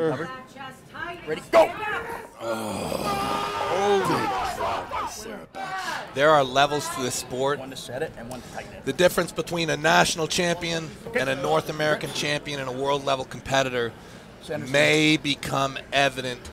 Covered. Ready, go! There are levels to this sport. One to set it and one to tighten it. The difference between a national champion and a North American champion and a world level competitor may become evident